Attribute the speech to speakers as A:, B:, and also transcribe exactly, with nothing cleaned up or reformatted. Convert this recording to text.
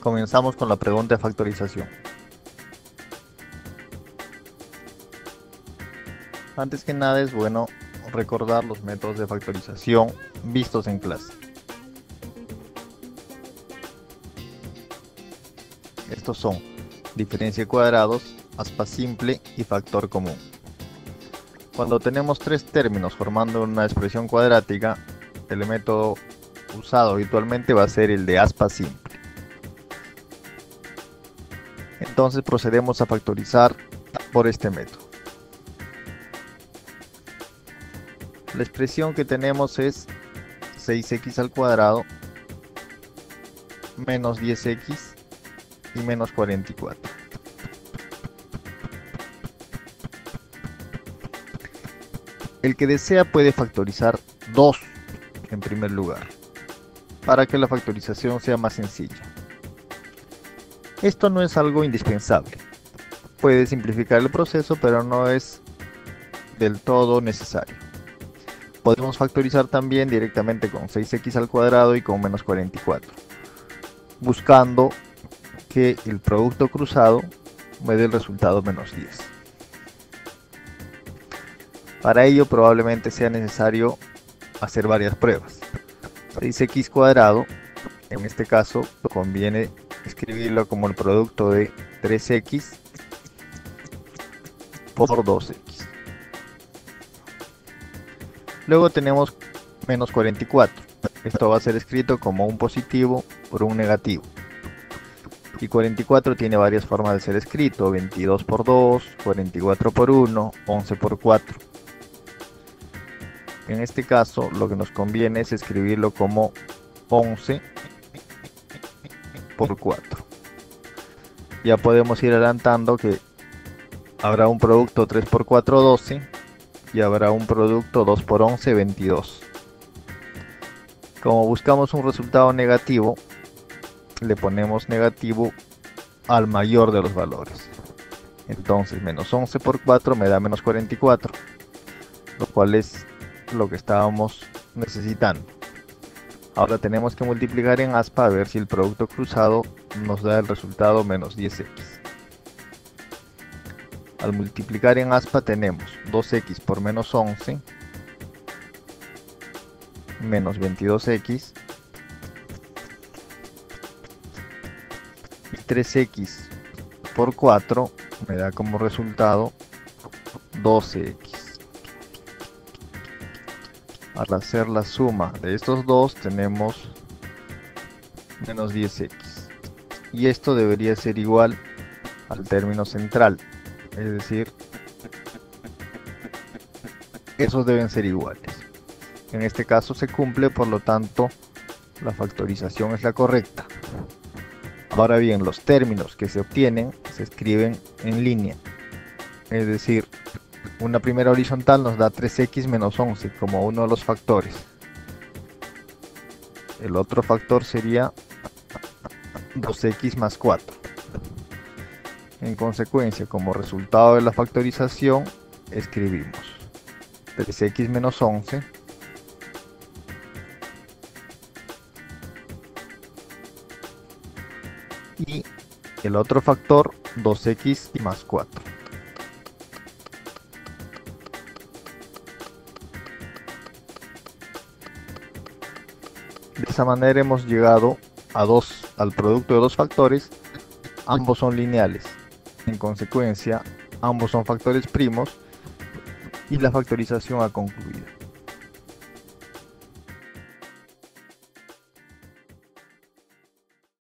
A: Comenzamos con la pregunta de factorización. Antes que nada es bueno recordar los métodos de factorización vistos en clase. Estos son diferencia de cuadrados, aspa simple y factor común. Cuando tenemos tres términos formando una expresión cuadrática, el método usado habitualmente va a ser el de aspa simple. Entonces procedemos a factorizar por este método. La expresión que tenemos es seis equis al cuadrado menos diez equis y menos cuarenta y cuatro. El que desea puede factorizar dos en primer lugar, para que la factorización sea más sencilla. Esto no es algo indispensable. Puede simplificar el proceso, pero no es del todo necesario. Podemos factorizar también directamente con seis equis al cuadrado y con menos cuarenta y cuatro, buscando que el producto cruzado me dé el resultado menos diez. Para ello probablemente sea necesario hacer varias pruebas. seis equis cuadrado, en este caso conviene escribirlo como el producto de tres equis por dos equis. Luego tenemos menos cuarenta y cuatro. Esto va a ser escrito como un positivo por un negativo. Y cuarenta y cuatro tiene varias formas de ser escrito: veintidós por dos, cuarenta y cuatro por uno, once por cuatro. En este caso lo que nos conviene es escribirlo como once por cuatro. Ya podemos ir adelantando que habrá un producto tres por cuatro, doce, y habrá un producto dos por once, veintidós. Como buscamos un resultado negativo, le ponemos negativo al mayor de los valores. Entonces menos once por cuatro me da menos cuarenta y cuatro, lo cual es lo que estábamos necesitando. Ahora tenemos que multiplicar en aspa a ver si el producto cruzado nos da el resultado menos diez equis. Al multiplicar en aspa tenemos dos equis por menos once menos veintidós equis y tres equis por cuatro me da como resultado doce equis. Al hacer la suma de estos dos tenemos menos diez equis, y esto debería ser igual al término central, es decir, esos deben ser iguales. En este caso se cumple, por lo tanto la factorización es la correcta. Ahora bien, los términos que se obtienen se escriben en línea, es decir, una primera horizontal nos da tres equis menos once como uno de los factores. El otro factor sería dos equis más cuatro. En consecuencia, como resultado de la factorización, escribimos tres equis menos once y el otro factor dos equis más cuatro. De esa manera hemos llegado a dos, al producto de dos factores. Ambos son lineales. En consecuencia, ambos son factores primos y la factorización ha concluido.